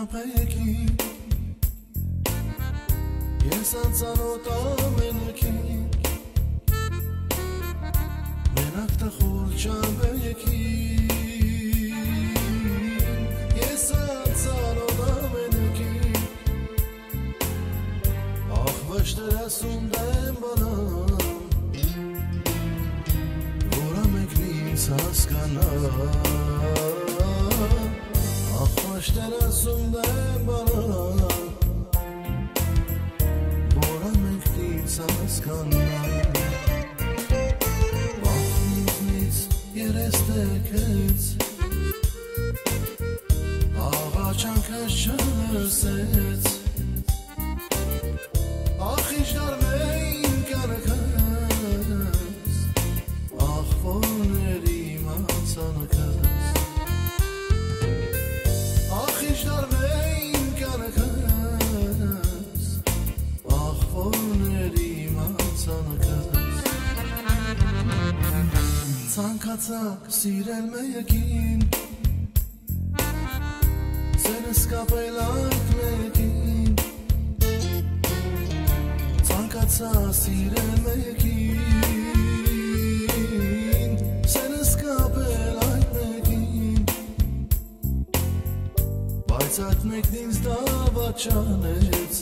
Չափայքի ես անծանոթ ամենքի մենակ տխուր չափայքի ես անծանոթ ամենքի ախ վշտեր ասում դեմ բանամ որ ամենքն ինձ հասկանա Aștept asum de bana Bora mektica skana Ach nic yereste kec Ağaçan kaşırsız Ach işler meyin karkız Ah vonerim sana kız Ցանկացակ սիրել մեկին Սերս կապել այդ մեկին Ցանկացա սիրել մեկին Սերս կապել այդ մեկին Բայց այդ մեկն ինձ դավաճ չանեց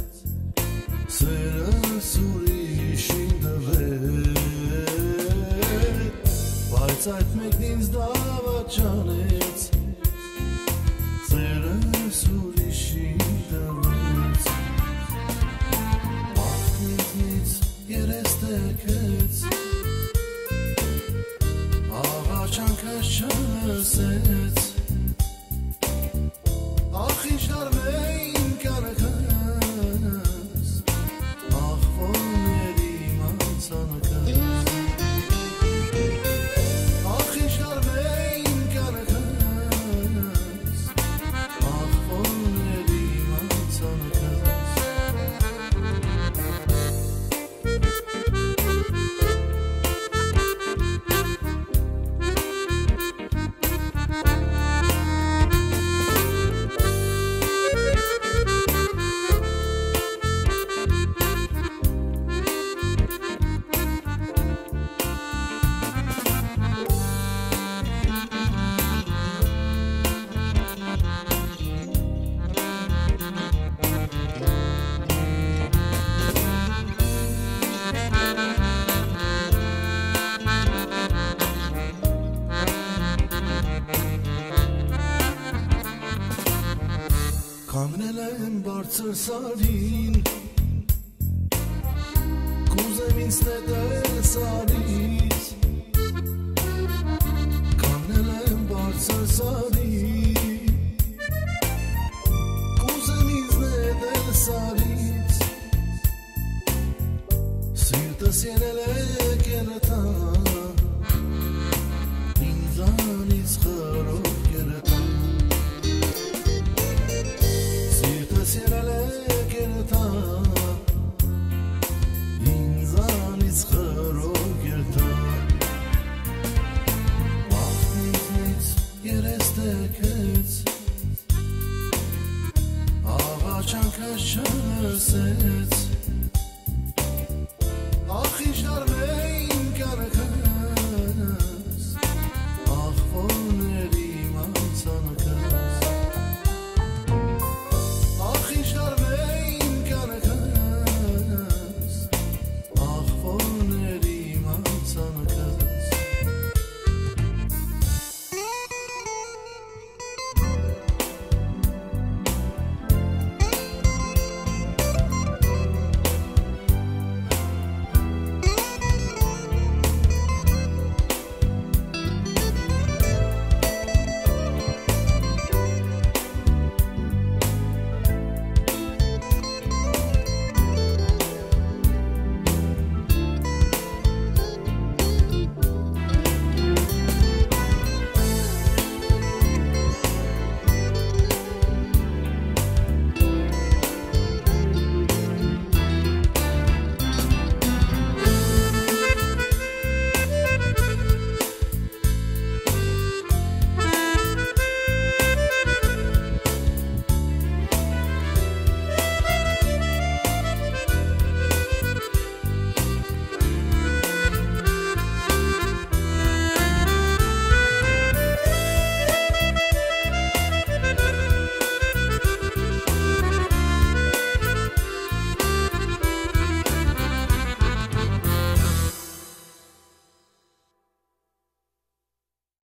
Սերս ուրիշին տվեց Բայց այդ մեկն ինձ դավաճ չանեց Սերս ուրիշին տվեց Աղտնից երես տեքեց Աղաչանքս չսեց Ախ ինչ դարվեին կանքս Ախ ոների մանցանքս Կանգնել եմ բարձր սարին Կուզեմ ինձ նետել սարին